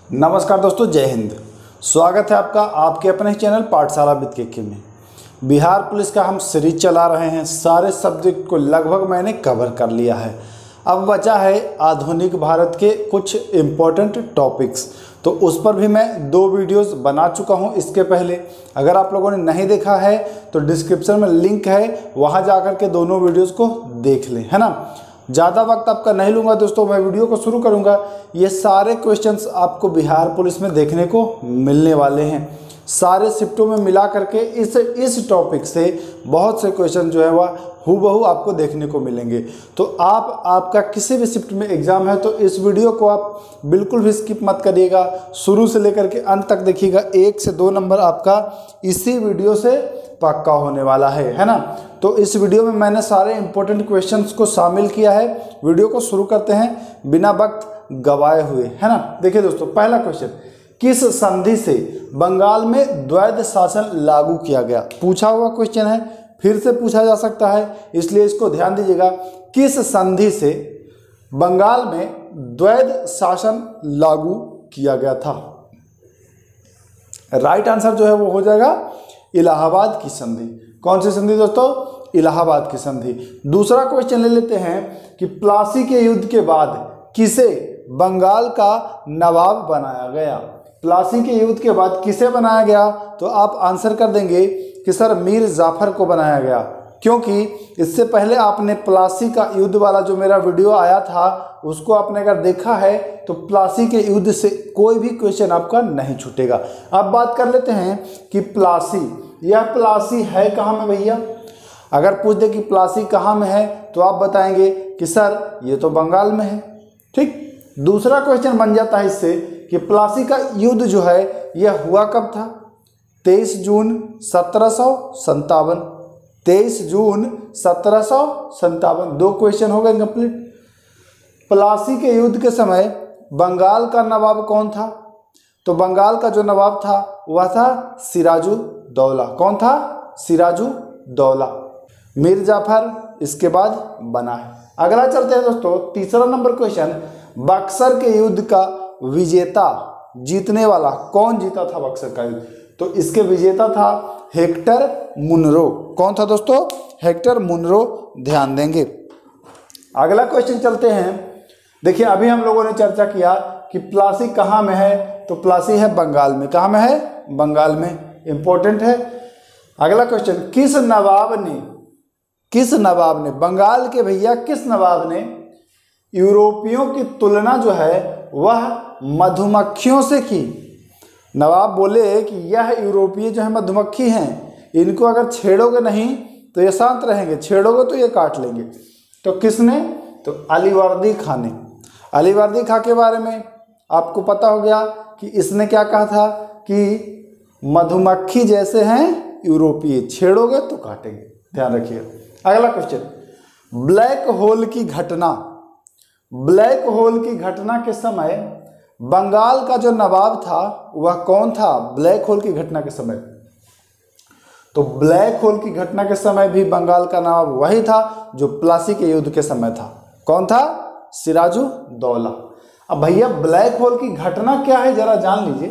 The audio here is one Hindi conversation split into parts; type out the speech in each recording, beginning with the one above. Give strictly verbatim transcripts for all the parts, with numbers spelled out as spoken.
नमस्कार दोस्तों, जय हिंद। स्वागत है आपका आपके अपने चैनल पाठशाला विद केके में। बिहार पुलिस का हम सीरीज चला रहे हैं। सारे सब्जेक्ट को लगभग मैंने कवर कर लिया है। अब बचा है आधुनिक भारत के कुछ इम्पोर्टेंट टॉपिक्स, तो उस पर भी मैं दो वीडियोस बना चुका हूं इसके पहले। अगर आप लोगों ने नहीं देखा है तो डिस्क्रिप्शन में लिंक है, वहां जाकर के दोनों वीडियोस को देख लें, है ना। ज़्यादा वक्त आपका नहीं लूँगा दोस्तों, मैं वीडियो को शुरू करूँगा। ये सारे क्वेश्चंस आपको बिहार पुलिस में देखने को मिलने वाले हैं। सारे शिफ्टों में मिला करके इस इस टॉपिक से बहुत से क्वेश्चन जो है वह हूबहू आपको देखने को मिलेंगे। तो आप आपका किसी भी शिफ्ट में एग्ज़ाम है तो इस वीडियो को आप बिल्कुल भी स्किप मत करिएगा, शुरू से लेकर के अंत तक देखिएगा। एक से दो नंबर आपका इसी वीडियो से पक्का होने वाला है है ना। तो इस वीडियो में मैंने सारे इंपॉर्टेंट क्वेश्चंस को शामिल किया है। वीडियो को शुरू करते हैं बिना वक्त गवाए हुए, है ना। देखिए दोस्तों, पहला क्वेश्चन, किस संधि से बंगाल में द्वैध शासन लागू किया गया? पूछा हुआ क्वेश्चन है, फिर से पूछा जा सकता है, इसलिए इसको ध्यान दीजिएगा। किस संधि से बंगाल में द्वैध शासन लागू किया गया था? राइट आंसर जो है वो हो जाएगा इलाहाबाद की संधि। कौन सी संधि दोस्तों? इलाहाबाद की संधि। दूसरा क्वेश्चन ले लेते हैं कि प्लासी के युद्ध के बाद किसे बंगाल का नवाब बनाया गया? प्लासी के युद्ध के बाद किसे बनाया गया? तो आप आंसर कर देंगे कि सर मीर जाफर को बनाया गया, क्योंकि इससे पहले आपने प्लासी का युद्ध वाला जो मेरा वीडियो आया था उसको आपने अगर देखा है तो प्लासी के युद्ध से कोई भी क्वेश्चन आपका नहीं छूटेगा। अब बात कर लेते हैं कि प्लासी, यह प्लासी है कहाँ में भैया? अगर पूछ दे कि प्लासी कहाँ में है तो आप बताएंगे कि सर ये तो बंगाल में है। ठीक, दूसरा क्वेश्चन बन जाता है इससे कि प्लासी का युद्ध जो है यह हुआ कब था? तेईस जून सत्रह सौ संतावन। तेईस जून सत्रह सौ संतावन। दो क्वेश्चन हो गए कंप्लीट। प्लासी के युद्ध के समय बंगाल का नवाब कौन था? तो बंगाल का जो नवाब था वह था सिराजुद्दौला। कौन था? सिराजुद्दौला। मीर जाफर इसके बाद बना है। अगला चलते हैं दोस्तों, तीसरा नंबर क्वेश्चन, बक्सर के युद्ध का विजेता, जीतने वाला कौन जीता था बक्सर का युद्ध? तो इसके विजेता था हेक्टर मुनरो। कौन था दोस्तों? Hector Munro. ध्यान देंगे। अगला क्वेश्चन चलते हैं। देखिए, अभी हम लोगों ने चर्चा किया कि प्लासी कहाँ में है, तो प्लासी है बंगाल में। कहाँ में है? बंगाल में। इंपॉर्टेंट है। अगला क्वेश्चन, किस नवाब ने किस नवाब ने बंगाल के भैया किस नवाब ने यूरोपियों की तुलना जो है वह मधुमक्खियों से की? नवाब बोले कि यह यूरोपीय जो है मधुमक्खी हैं, इनको अगर छेड़ोगे नहीं तो ये शांत रहेंगे, छेड़ोगे तो ये काट लेंगे। तो किसने? तो अलीवर्दी खां ने। अलीवर्दी खां के बारे में आपको पता हो गया कि इसने क्या कहा था कि मधुमक्खी जैसे हैं यूरोपीय, छेड़ोगे तो काटेंगे। ध्यान रखिए। अगला क्वेश्चन, ब्लैक होल की घटना ब्लैक होल की घटना के समय बंगाल का जो नवाब था वह कौन था? ब्लैक होल की घटना के समय। तो ब्लैक होल की घटना के समय भी बंगाल का नवाब वही था जो प्लासी के युद्ध के समय था। कौन था? सिराजुद्दौला। अब भैया ब्लैक होल की घटना क्या है जरा जान लीजिए।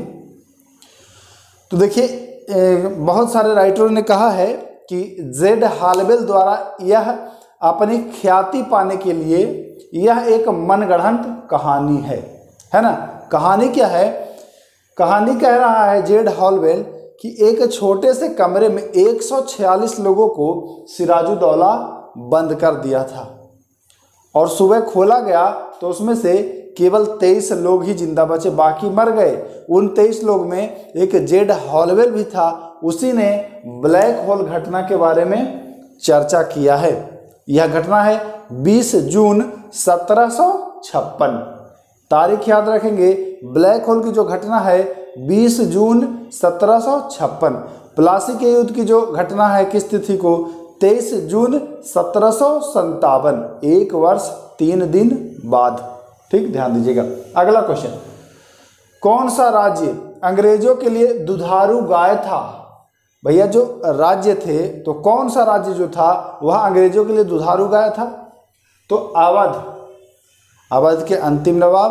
तो देखिए, बहुत सारे राइटरों ने कहा है कि जेड हालवेल द्वारा यह अपनी ख्याति पाने के लिए यह एक मनगढ़ंत कहानी है, है ना। कहानी क्या है? कहानी कह रहा है जेड हालवेल कि एक छोटे से कमरे में एक सौ छियालीस लोगों को सिराजुद्दौला बंद कर दिया था और सुबह खोला गया तो उसमें से केवल तेईस लोग ही जिंदा बचे, बाकी मर गए। उन तेईस लोग में एक जेड हालवेल भी था, उसी ने ब्लैक होल घटना के बारे में चर्चा किया है। यह घटना है बीस जून सत्रह सौ छप्पन। तारीख याद रखेंगे, ब्लैक होल की जो घटना है बीस जून सत्रह सौ छप्पन। प्लासी के युद्ध की जो घटना है किस तिथि को? तेईस जून सत्रह सौ संतावन, एक वर्ष तीन दिन बाद। ठीक, ध्यान दीजिएगा। अगला क्वेश्चन, कौन सा राज्य अंग्रेजों के लिए दुधारू गाय था? भैया जो राज्य थे तो कौन सा राज्य जो था वह अंग्रेजों के लिए दुधारू गाय था? तो अवध। अवध के अंतिम नवाब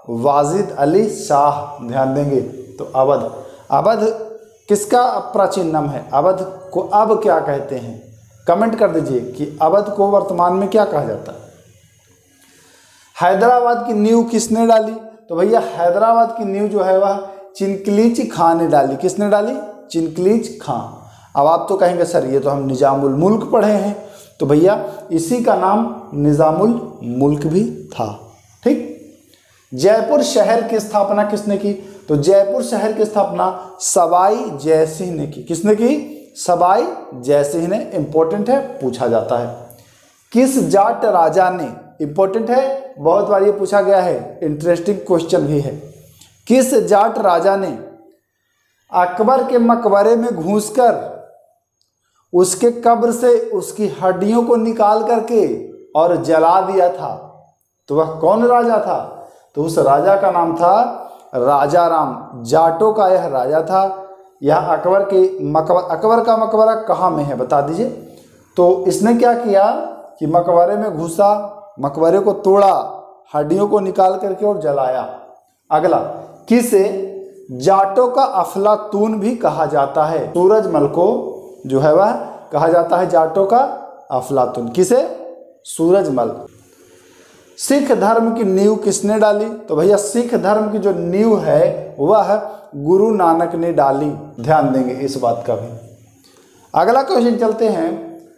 वाजिद अली शाह, ध्यान देंगे। तो अवध, अवध किसका प्राचीन नाम है? अवध को अब क्या कहते हैं? कमेंट कर दीजिए कि अवध को वर्तमान में क्या कहा जाता है। हैदराबाद की नींव किसने डाली? तो भैया हैदराबाद की नींव जो है वह चिनकलीज खां ने डाली। किसने डाली? चिनकलीज खां। अब आप तो कहेंगे सर ये तो हम निजामुल मुल्क पढ़े हैं, तो भैया इसी का नाम निजामुल मुल्क भी था। ठीक। जयपुर शहर की स्थापना किसने की? तो जयपुर शहर की स्थापना सवाई जयसिंह ने की। किसने की? सवाई जयसिंह ने। इंपॉर्टेंट है, पूछा जाता है। किस जाट राजा ने, इंपॉर्टेंट है, बहुत बार ये पूछा गया है, इंटरेस्टिंग क्वेश्चन भी है। किस जाट राजा ने अकबर के मकबरे में घुसकर उसके कब्र से उसकी हड्डियों को निकाल करके और जला दिया था? तो वह कौन राजा था? तो उस राजा का नाम था राजा राम। जाटों का यह राजा था। यह अकबर के मकबर अकबर का मकबरा कहाँ में है बता दीजिए। तो इसने क्या किया कि मकबरे में घुसा, मकबरे को तोड़ा, हड्डियों को निकाल करके और जलाया। अगला, किसे जाटों का अफलातून भी कहा जाता है? सूरजमल को जो है वह कहा जाता है जाटों का अफलातून। किसे? सूरजमल। सिख धर्म की नींव किसने डाली? तो भैया सिख धर्म की जो नींव है वह गुरु नानक ने डाली। ध्यान देंगे इस बात का भी। अगला क्वेश्चन चलते हैं।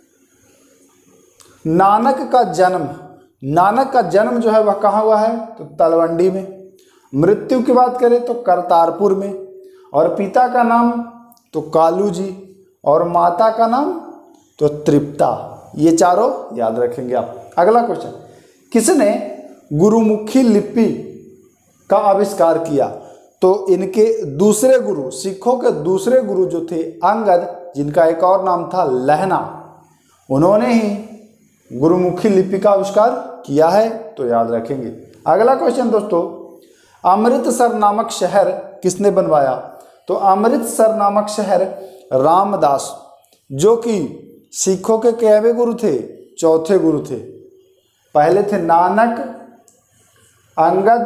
नानक का जन्म, नानक का जन्म जो है वह कहाँ हुआ है? तो तलवंडी में। मृत्यु की बात करें तो करतारपुर में। और पिता का नाम तो कालू जी, और माता का नाम तो तृप्ता। ये चारों याद रखेंगे आप। अगला क्वेश्चन, किसने गुरुमुखी लिपि का आविष्कार किया? तो इनके दूसरे गुरु, सिखों के दूसरे गुरु जो थे अंगद, जिनका एक और नाम था लहना, उन्होंने ही गुरुमुखी लिपि का आविष्कार किया है। तो याद रखेंगे। अगला क्वेश्चन दोस्तों, अमृतसर नामक शहर किसने बनवाया? तो अमृतसर नामक शहर रामदास, जो कि सिखों के कैवे गुरु थे? चौथे गुरु थे। पहले थे नानक, अंगद,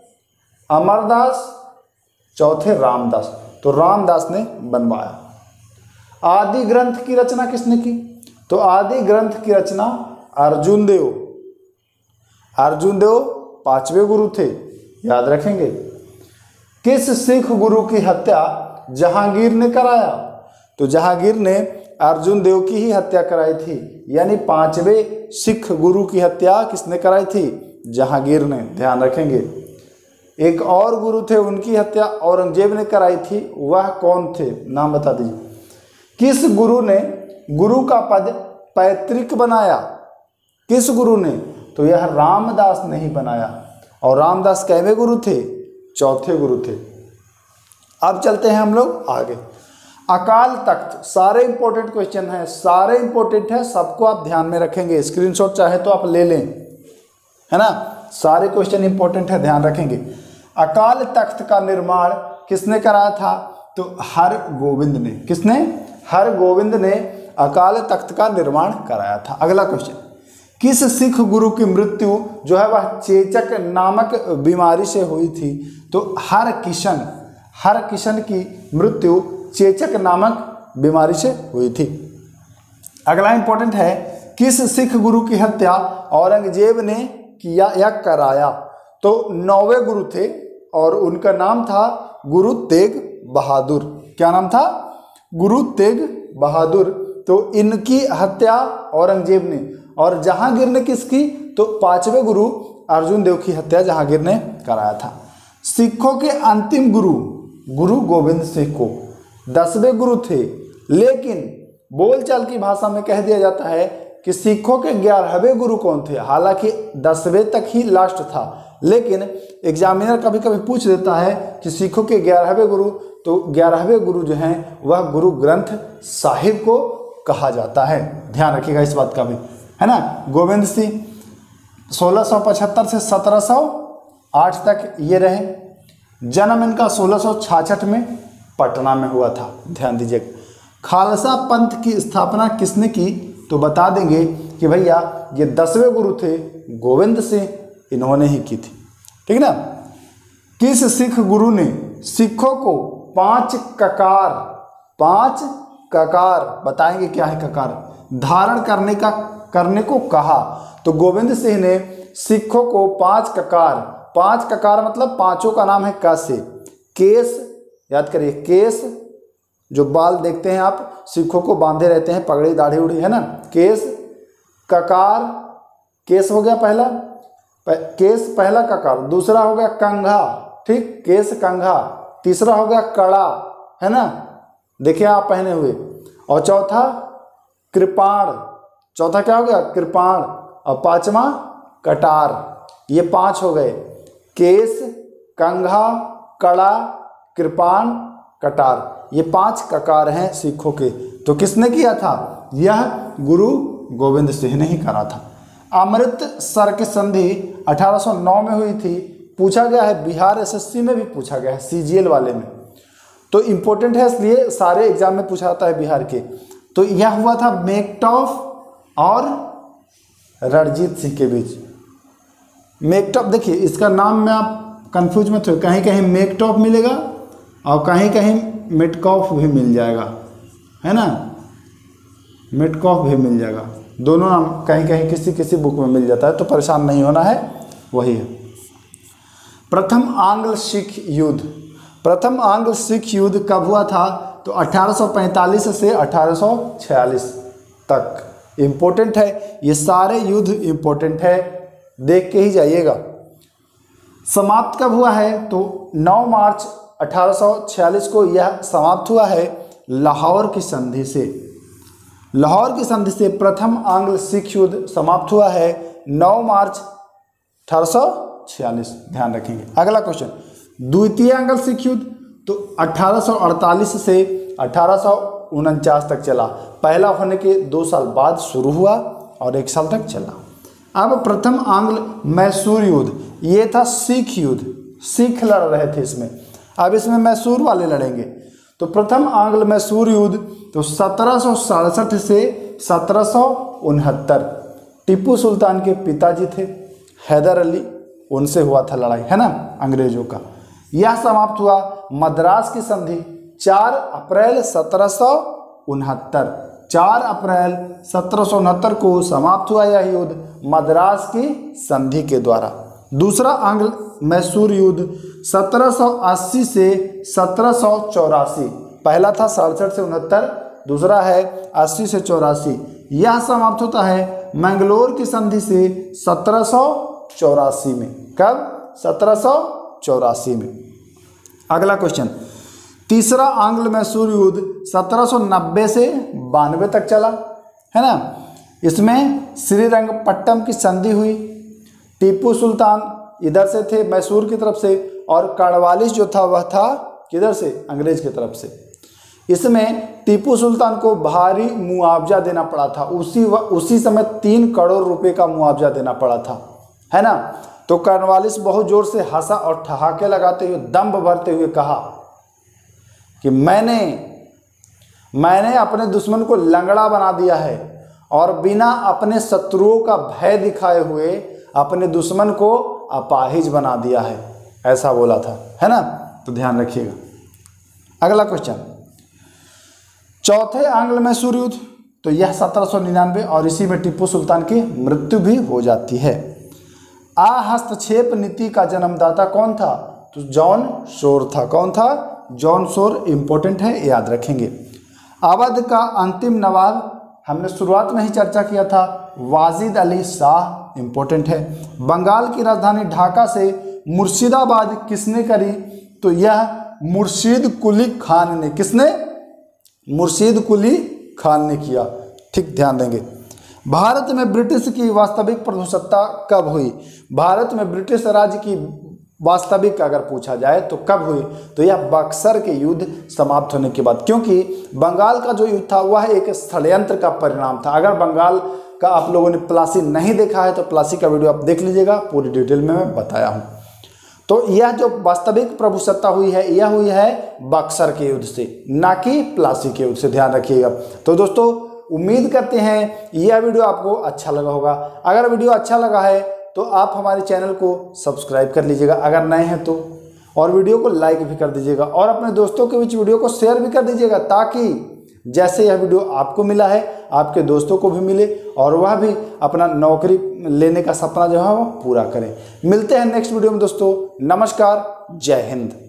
अमरदास, चौथे रामदास। तो रामदास ने बनवाया। आदि ग्रंथ की रचना किसने की? तो आदि ग्रंथ की रचना अर्जुन देव। अर्जुन देव पांचवें गुरु थे, याद रखेंगे। किस सिख गुरु की हत्या जहांगीर ने कराया? तो जहांगीर ने अर्जुन देव की ही हत्या कराई थी। यानी पांचवें सिख गुरु की हत्या किसने कराई थी? जहांगीर ने। ध्यान रखेंगे। एक और गुरु थे, उनकी हत्या औरंगजेब ने कराई थी। वह कौन थे? नाम बता दीजिए। किस गुरु ने गुरु का पद पैतृक बनाया? किस गुरु ने? तो यह रामदास ने ही बनाया। और रामदास कैवे गुरु थे? चौथे गुरु थे। अब चलते हैं हम लोग आगे। अकाल तख्त, सारे इंपॉर्टेंट क्वेश्चन हैं, सारे इंपॉर्टेंट है, सबको आप ध्यान में रखेंगे। स्क्रीनशॉट चाहे तो आप ले लें, है ना। सारे क्वेश्चन इंपॉर्टेंट है, ध्यान रखेंगे। अकाल तख्त का निर्माण किसने कराया था? तो हर गोविंद ने। किसने? हर गोविंद ने अकाल तख्त का निर्माण कराया था। अगला क्वेश्चन, किस सिख गुरु की मृत्यु जो है वह चेचक नामक बीमारी से हुई थी? तो हर किशन, हर किशन की मृत्यु चेचक नामक बीमारी से हुई थी। अगला इंपॉर्टेंट है, किस सिख गुरु की हत्या औरंगजेब ने किया या कराया? तो नौवे गुरु थे और उनका नाम था गुरु तेग बहादुर। क्या नाम था? गुरु तेग बहादुर। तो इनकी हत्या औरंगजेब ने। और जहांगीर ने किसकी? तो पांचवें गुरु अर्जुन देव की हत्या जहांगीर ने कराया था। सिखों के अंतिम गुरु गुरु गोविंद सिंह को दसवें गुरु थे, लेकिन बोलचाल की भाषा में कह दिया जाता है कि सिखों के ग्यारहवें गुरु कौन थे। हालांकि दसवें तक ही लास्ट था, लेकिन एग्जामिनर कभी कभी पूछ देता है कि सिखों के ग्यारहवें गुरु, तो ग्यारहवें गुरु जो हैं वह गुरु ग्रंथ साहिब को कहा जाता है। ध्यान रखिएगा इस बात का भी, है ना। गोविंद सिंह सोलह सौ पचहत्तर से सत्रह सौ आठ तक ये रहे। जन्म इनका सोलह सौ छियासठ में पटना में हुआ था। ध्यान दीजिएगा। खालसा पंथ की स्थापना किसने की? तो बता देंगे कि भैया ये दसवें गुरु थे गोविंद सिंह, इन्होंने ही की थी। ठीक ना। किस सिख गुरु ने सिखों को पांच ककार पांच ककार बताएंगे क्या है ककार धारण करने का करने को कहा? तो गोविंद सिंह ने सिखों को पांच ककार पांच ककार मतलब पांचों का नाम है क से। केस याद करिए, केस जो बाल देखते हैं आप सिखों को बांधे रहते हैं, पगड़ी दाढ़ी उड़ी है ना, केस। ककार केस हो गया पहला, केस पहला ककार। दूसरा हो गया कंघा, ठीक, केस कंघा। तीसरा हो गया कड़ा, है ना, देखिए आप पहने हुए। और चौथा कृपाण, चौथा क्या हो गया कृपाण। और पांचवा कटार। ये पांच हो गए, केस, कंघा, कड़ा, कृपाण, कटार। ये पांच ककार हैं सिखों के। तो किसने किया था? यह गुरु गोविंद सिंह ने ही करा था। अमृतसर की संधि अठारह सौ नौ में हुई थी। पूछा गया है, बिहार एसएससी में भी पूछा गया है, सीजीएल वाले में, तो इम्पोर्टेंट है इसलिए सारे एग्जाम में पूछा जाता है बिहार के। तो यह हुआ था मेकटॉफ और रणजीत सिंह के बीच। मेकटॉफ देखिए इसका नाम में आप कंफ्यूज मत हो, कहीं कहीं मेकटॉफ मिलेगा और कहीं कहीं मेटकॉफ भी मिल जाएगा, है ना, मेटकॉफ भी मिल जाएगा। दोनों नाम कहीं कहीं किसी किसी बुक में मिल जाता है, तो परेशान नहीं होना है, वही है। प्रथम आंग्ल सिख युद्ध, प्रथम आंग्ल सिख युद्ध कब हुआ था? तो अठारह सौ पैंतालीस से अठारह सौ छियालीस तक। इम्पोर्टेंट है, ये सारे युद्ध इम्पोर्टेंट है, देख के ही जाइएगा। समाप्त कब हुआ है? तो नौ मार्च अठारह सौ छियालीस को यह समाप्त हुआ है लाहौर की संधि से। लाहौर की संधि से प्रथम आंग्ल सिख युद्ध समाप्त हुआ है नौ मार्च अठारह सौ छियालीस, ध्यान रखेंगे। अगला क्वेश्चन, द्वितीय आंग्ल सिख युद्ध तो अठारह सौ अड़तालीस से अठारह सौ उनचास तक चला। पहला होने के दो साल बाद शुरू हुआ और एक साल तक चला। अब प्रथम आंग्ल मैसूर युद्ध, ये था सिख युद्ध, सिख लड़ रहे थे इसमें। अब इसमें मैसूर वाले लड़ेंगे। तो प्रथम आंग्ल मैसूर युद्ध तो सत्रह सौ सड़सठ से सत्रह सौ उनहत्तर, टीपू सुल्तान के पिताजी थे हैदर अली, उनसे हुआ था लड़ाई, है ना, अंग्रेजों का। यह समाप्त हुआ मद्रास की संधि चार अप्रैल सत्रह सौ उनहत्तर। चार अप्रैल सत्रह सौ उनहत्तर को समाप्त हुआ यह युद्ध मद्रास की संधि के द्वारा। दूसरा आंग्ल मैसूर युद्ध सत्रह सौ अस्सी से सत्रह सौ चौरासी, पहला था सड़सठ से उनहत्तर, दूसरा है अस्सी से चौरासी। यह समाप्त होता है मैंगलोर की संधि से सत्रह सौ चौरासी में। कब? सत्रह सौ चौरासी में। अगला क्वेश्चन, तीसरा आंग्ल मैसूर युद्ध सत्रह सौ नब्बे से बानवे तक चला, है ना। इसमें श्रीरंगपट्टम की संधि हुई, टीपू सुल्तान इधर से थे मैसूर की तरफ से, और कड़वालिस जो था वह था किधर से? अंग्रेज की तरफ से। इसमें टीपू सुल्तान को भारी मुआवजा देना पड़ा था, उसी व, उसी समय तीन करोड़ रुपए का मुआवजा देना पड़ा था, है ना। तो कॉर्नवालिस बहुत जोर से हंसा और ठहाके लगाते हुए दम्भ भरते हुए कहा कि मैंने मैंने अपने दुश्मन को लंगड़ा बना दिया है और बिना अपने शत्रुओं का भय दिखाए हुए अपने दुश्मन को अपाहिज बना दिया है, ऐसा बोला था, है ना। तो ध्यान रखिएगा। अगला क्वेश्चन, चौथे आंग्ल मैसूर युद्ध तो यह सत्रह सौ निन्यानवे, और इसी में टीपू सुल्तान की मृत्यु भी हो जाती है। आहस्तक्षेप नीति का जन्मदाता कौन था? तो जॉन शोर था। कौन था? John Shore. इंपॉर्टेंट है, याद रखेंगे। अवध का अंतिम नवाब हमने शुरुआत में ही चर्चा किया था, वाजिद अली शाह। इंपॉर्टेंट है। बंगाल की राजधानी ढाका से मुर्शिदाबाद किसने करी? तो यह मुर्शीद कुली खान ने। किसने? मुर्शीद कुली खान ने किया। ठीक, ध्यान देंगे। भारत में ब्रिटिश की वास्तविक प्रभुसत्ता कब हुई? भारत में ब्रिटिश राज्य की वास्तविक अगर पूछा जाए तो कब हुई? तो यह बक्सर के युद्ध समाप्त होने के बाद, क्योंकि बंगाल का जो युद्ध था वह एक षड्यंत्र का परिणाम था। अगर बंगाल का आप लोगों ने प्लासी नहीं देखा है तो प्लासी का वीडियो आप देख लीजिएगा, पूरी डिटेल में मैं बताया हूँ। तो यह जो वास्तविक प्रभुसत्ता हुई है यह हुई है बक्सर के युद्ध से, ना कि प्लासी के युद्ध से, ध्यान रखिएगा। तो दोस्तों उम्मीद करते हैं यह वीडियो आपको अच्छा लगा होगा। अगर वीडियो अच्छा लगा है तो आप हमारे चैनल को सब्सक्राइब कर लीजिएगा अगर नए हैं तो, और वीडियो को लाइक भी कर दीजिएगा और अपने दोस्तों के बीच वीडियो को शेयर भी कर दीजिएगा, ताकि जैसे यह वीडियो आपको मिला है आपके दोस्तों को भी मिले और वह भी अपना नौकरी लेने का सपना जो है वो पूरा करें। मिलते हैं नेक्स्ट वीडियो में दोस्तों। नमस्कार, जय हिंद।